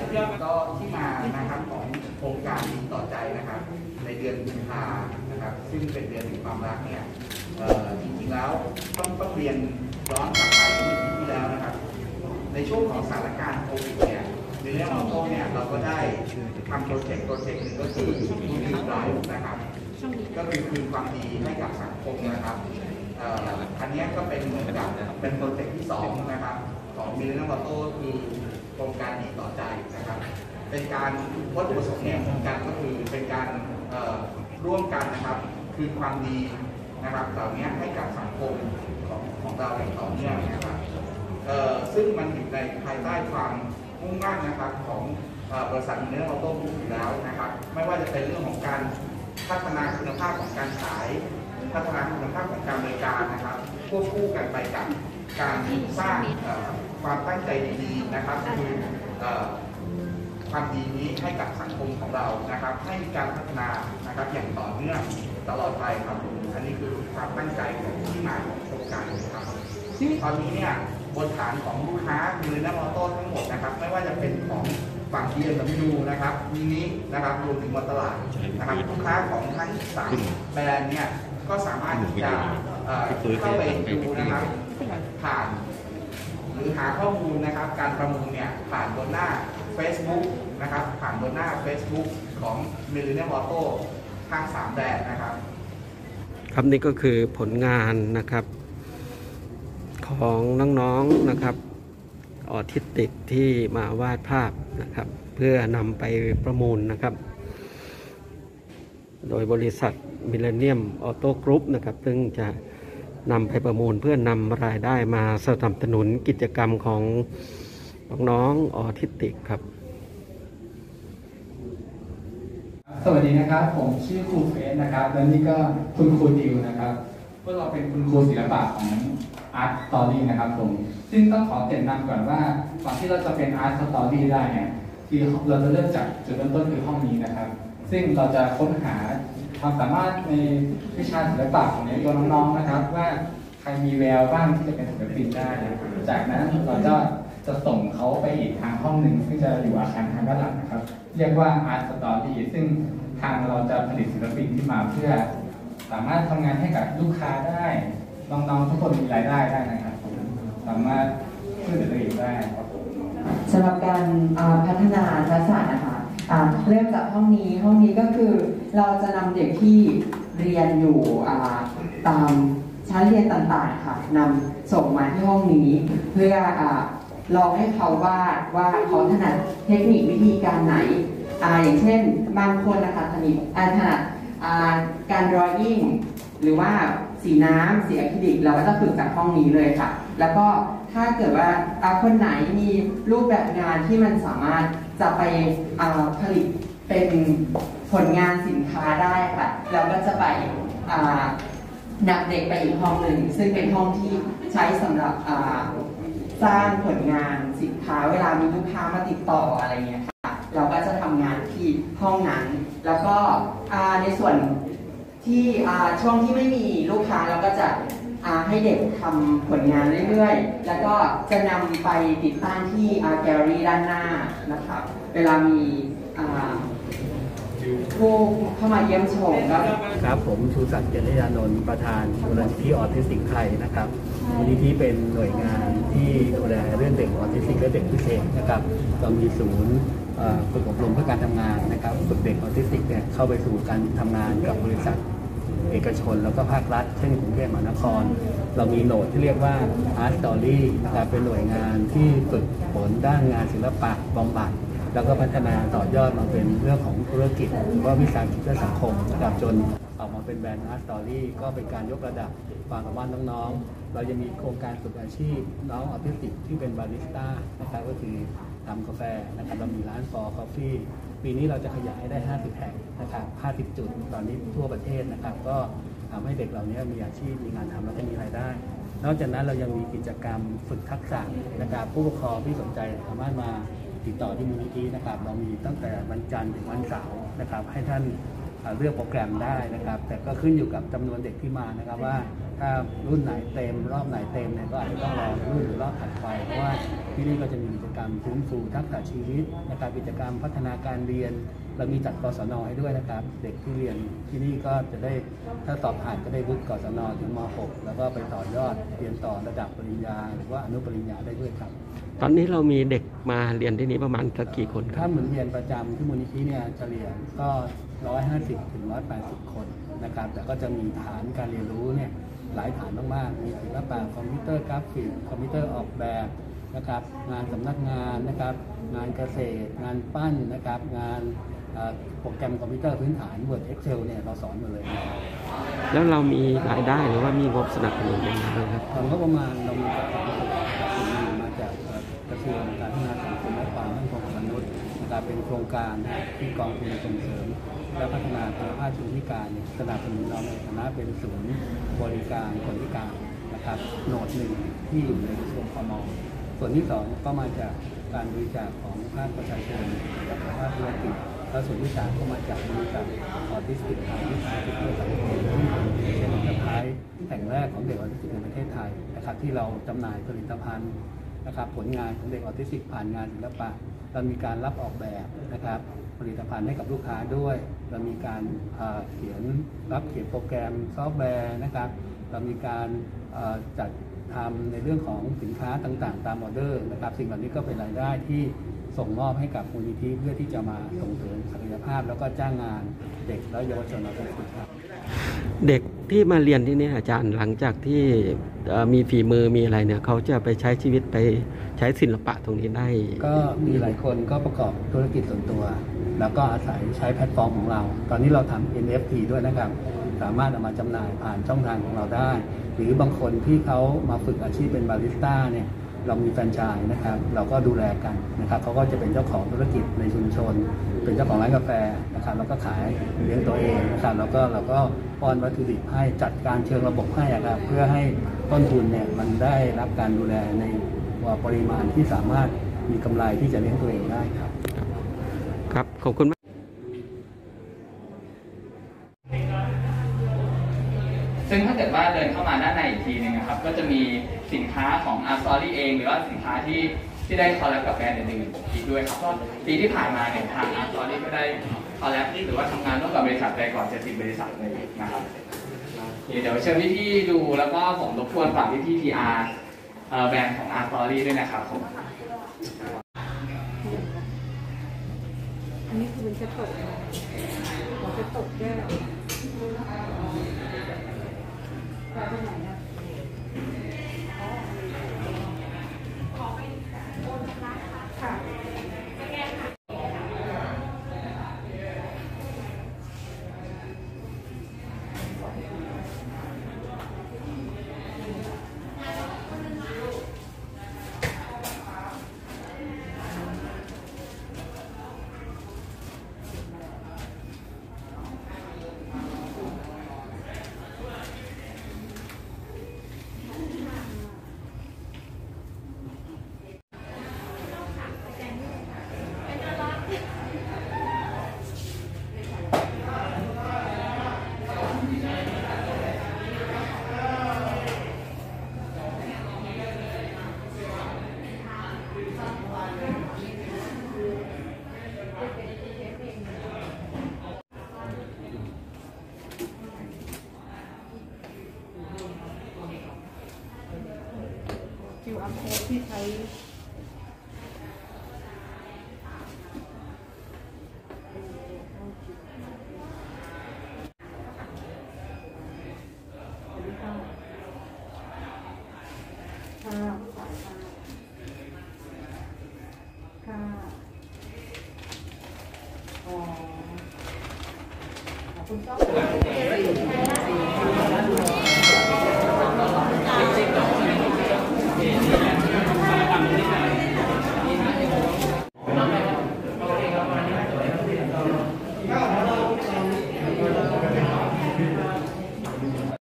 ก็ที่มานะครับของโครงการดีต่อใจนะครับในเดือนกุมภานะครับซึ่งเป็นเดือนแห่งความรักเนี่ยจริงๆแล้วต้องเรียนย้อนกลับไปเมื่อปีที่แล้วนะครับในช่วงของสถานการณ์โควิดเนี่ยในเรื่องของโต้เนี่ยเราก็ได้ทำโปรเจกต์หนึ่งก็คือมีไลฟ์นะครับก็คือคืนความดีให้กับสังคมนะครับอันนี้ก็เป็นเหมือนกับเป็นโปรเจกต์ที่2นะครับของมิลเลนเนียลออโต้คือโครงการดีต่อใจนะครับเป็นการวัตถุประสงค์เนี่ยเหมือนกันก็คือเป็นการร่วมกันนะครับคืนความดีนะครับเหล่านี้ให้กับสังคมของเราอย่างต่อเนื่องนะครับซึ่งมันอยู่ในภายใต้ความมุ่งมั่นนะครับของบริษัทมิลเลนเนียลออโต้อยู่แล้วนะครับไม่ว่าจะเป็นเรื่องของการพัฒนาคุณภาพของการขายพัฒนาคุณภาพของการบริการนะครับควบคู่กันไปกับการสร้างความตั้งใจดีๆนะครับคือความดีนี้ให้กับสังคมของเรานะครับให้การพัฒนานะครับอย่างต่อเนื่องตลอดไปครับอันนี้คือความตั้งใจของที่มาของโครงการครับตอนนี้เนี่ยบนฐานของลูกค้ามิลเลนเนียลออโต้ทั้งหมดนะครับไม่ว่าจะเป็นของฝั่ง BMW นะครับมินินะครับรวมถึงมอเตอร์ลาดนะครับลูกค้าของทั้ง3แบรนด์เนี่ยก็สามารถที่จะเข้าไปดูนะครับผ่านหรือหาข้อมูลนะครับการประมูลเนี่ยผ่านบนหน้า Facebook นะครับผ่านบนหน้า Facebook ของ Millennium Auto ทั้ง3แบรนด์นะครับครับนี่ก็คือผลงานนะครับของน้องๆนะครับออทิสติกที่มาวาดภาพนะครับเพื่อนำไปประมูลนะครับโดยบริษัท Millennium Auto Group นะครับซึ่งจะนำไปประมูลเพื่อนำรายได้มาสนับสนุนกิจกรรมของน้องๆออทิสติกครับสวัสดีนะครับผมชื่อครูเฟสนะครับและนี่ก็คุณครูดิวนะครับพวกเราเป็นคุณครูศิลปะของ Art Story นะครับผมซึ่งต้องขอเกริ่นนำก่อนว่าก่อนที่เราจะเป็น Art Story ได้เนี่ยคือเราจะเริ่มจากจุดเริ่มต้นคือห้องนี้นะครับซึ่งเราจะค้นหาความสามารถในวิชาศิลปะของตัวน้องๆนะครับว่าใครมีแววบ้างที่จะเป็นศิลปินได้จากนั้นเราจะส่งเขาไปอีกทางห้องหนึ่งซึ่งจะอยู่อาคารทางด้านหลังนะครับเรียกว่า Art Story ซึ่งทางเราจะผลิตศิลปินที่มาเพื่อสามารถทำงานให้กับลูกค้าได้น้องๆทุกคนมีรายได้ได้นะครับสามารถช่วยเหลือตัวเองได้ครับสำหรับการพัฒนาทักษะนะคะเริ่มจากห้องนี้ก็คือเราจะนำเด็กที่เรียนอยู่ตามชั้นเรียนต่างๆค่ะนำส่งมาที่ห้องนี้เพื่อลองให้เขาว่าเขาถนัดเทคนิควิธีการไหนอย่างเช่นบางคนนะคะถนัดการดรอยิ่งหรือว่าสีน้ำสีอะคริลิกเราก็จะฝึกจากห้องนี้เลยค่ะแล้วก็ถ้าเกิดว่าคนไหนมีรูปแบบงานที่มันสามารถจะไปผลิตเป็นผลงานสินค้าได้ค่ะเราก็จะไปนำเด็กไปอีกห้องหนึ่งซึ่งเป็นห้องที่ใช้สำหรับสร้างผลงานสินค้าเวลามีลูกค้ามาติดต่ออะไรเงี้ยค่ะเราก็จะทำงานที่ห้องนั้นแล้วก็ในส่วนที่ช่วงที่ไม่มีลูกค้าเราก็จะให้เด็กทำผลงานเรื่อยๆแล้วก็จะนำไปติดตั้งที่แกลเลอรี่ด้านหน้านะครับเวลามีผู้เข้ามาเยี่ยมชมครับผมชูศักดิ์เจริญานนท์ประธานมูลนิธิออทิสติกไทยนะครับมูลนิธิเป็นหน่วยงานที่ดูแลเรื่องเด็กออทิสติกและเด็กพิเศษนะครับเรามีศูนย์ฝึกอบรมเพื่อการทำงานนะครับฝึกเด็กออทิสติกเนี่ยเข้าไปสู่การทำงานกับบริษัทเอกชนแล้วก็ภาครัฐเช่นกรุงเทพมหานครเรามีโหนดที่เรียกว่า Art Story นะครับเป็นหน่วยงานที่ฝึกฝนด้านงานศิลปะบำบัดแล้วก็พัฒนาต่อยอดมาเป็นเรื่องของธุรกิจหรือว่าวิสาหกิจเพื่อสังคมนะครับจนออกมาเป็นแบรนด์ Art Story ก็เป็นการยกระดับความสามารถน้องๆเราจะมีโครงการฝึกอาชีพน้องออทิสติกที่เป็นบาริสต้านะครับก็คือทำกาแฟนะครับเรามีร้านFor Coffee ปีนี้เราจะขยายได้50แห่งนะครับ50จุดตอนนี้ทั่วประเทศนะครับก็ทำให้เด็กเหล่านี้มีอาชีพมีงานทำแล้วก็มีรายได้นอกจากนั้นเรายังมีกิจกรรมฝึกทักษะนะครับผู้ปกครองที่สนใจสามารถมาติดต่อที่มูลนิธินะครับเรามีตั้งแต่วันจันทร์ถึงวันเสาร์นะครับให้ท่านเลือกโปรแกรมได้นะครับแต่ก็ขึ้นอยู่กับจำนวนเด็กที่มานะครับว่าถ้ารุ่นไหนเต็มรอบไหนเต็มเนี่ยก็อาจจะต้องรอรุ่นหรือรอบถัดไปเพราะว่าจที่นี่ก็จะมีกิจกรรมฟื้นฟูทักษะชีวิตนะครับกิจกรรมพัฒนาการเรียนเรามีจัดกศนให้ด้วยนะครับเด็กที่เรียนที่นี่ก็จะได้ถ้าสอบผ่านก็ได้วุฒิกศนถึงม .6 แล้วก็ไปต่อยอดเรียนต่อระดับปริญญาหรือว่าอนุปริญญาได้ด้วยครับตอนนี้เรามีเด็กมาเรียนที่นี้ประมาณสักกี่คนคถ้ารับหมุนเวียนประจำที่มูลนิธิเนี่ยเฉลี่ยก็150 ถึง 180 คนนะครับแต่ก็จะมีฐานการเรียนรู้เนี่ยหลายฐานมากๆมีศิลปะคอมพิวเตอร์กราฟิกคอมพิวเตอร์ออกแบบนะครับงานสำนักงานนะครับงานเกษตร งานปั้นนะครับงานโปรแกรมคอมพิวเตอร์พื้นฐาน Word Excel เนี่ยเราสอนหมดเลยนะครับแล้วเรามีรายได้หรือว่ามีงบสนับสนุนยังไงบ้างครับตอนงบประมาณเรามีจากความรู้สึกมาจากกระทรวงการพัฒนาสังคมและความมั่นคงของมนุษย์นะครับเป็นโครงการที่กองทุนส่งเสริมและพัฒนาคุณภาพชีวิตพิการสนับสนุนเราในฐานะเป็นศูนย์บริการคนพิการนะครับโหนดหนึ่งที่อยู่ในกระทรวงพม.ส่วนที่สองก็มาจากการบริจาคของภาคประชาชนและภาคธุรกิจและส่วนที่สามก็มาจากบริษัทออทิสติกไทยที่สามารถเพื่อสังคมที่เป็นผลิตภัณฑ์แห่งแรกของเด็กออทิสติกในประเทศไทยนะครับที่เราจำหน่ายผลิตภัณฑ์นะครับผลงานของเด็กออทิสติกผ่านงานศิลปะเรามีการรับออกแบบนะครับผลิตภัณฑ์ให้กับลูกค้าด้วยเรามีการเขียนโปรแกรมซอฟต์แวร์นะครับเรามีการจัดทำในเรื่องของสินค้าต่างๆตามออเดอร์นะครับสิ่งเหล่านี้ก็เป็นรายได้ที่ส่งมอบให้กับมูลนิธิเพื่อที่จะมาส่งเสริมศักยภาพแล้วก็จ้างงานเด็กและเยาวชนออทิสติกครับเด็กที่มาเรียนที่นี่อาจารย์หลังจากที่มีฝีมือมีอะไรเนี่ยเขาจะไปใช้ชีวิตไปใช้ศิลปะตรงนี้ได้ก็มีหลายคนก็ประกอบธุรกิจส่วนตัว แล้วก็อาศัยใช้แพลตฟอร์มของเรา ตอนนี้เราทำ NFT ด้วยนะครับสามารถเอามาจำหน่ายผ่านช่องทางของเราได้ หรือบางคนที่เขามาฝึกอาชีพเป็นบาริสต้าเนี่ยเรามีแฟรนไชส์นะครับเราก็ดูแลกันนะครับเขาก็จะเป็นเจ้าของธุรกิจในชุมชน เป็นเจ้าของร้านกาแฟนะครับแล้วก็ขายเลี้ยงตัวเองนะครับแล้วก็ป้อนวัตถุดิบให้จัดการเชิงระบบให้ครับเพื่อให้ต้นทุนเนี่ยมันได้รับการดูแลในปริมาณที่สามารถมีกำไรที่จะเลี้ยงตัวเองได้ครับครับขอบคุณมากซึ่งถ้าเกิดว่าเดินเข้ามาด้านในอีกทีนึงนะครับก็จะมีสินค้าของ Art Story เองหรือว่าสินค้าที่ได้คอลแลบกับแบรนด์อื่นๆอีกด้วยครับเพราะปีที่ผ่านมาเนี่ยทาง Art Story ก็ได้คอลแลบหรือว่าทำงานร่วมกับบริษัทไปก่อน70 บริษัทเลยนะครับเดี๋ยวเชิญพี่ๆดูแล้วก็ผมรบกวนฝากพี่ๆ PR แบรนด์ของ Art Story ด้วยนะครับผมอันนี้คือมันจะตกมันจะตกแก้วไปไหนนะค่ะQR code ที่ใช้ค่ะอ๋อขอบคุณครับ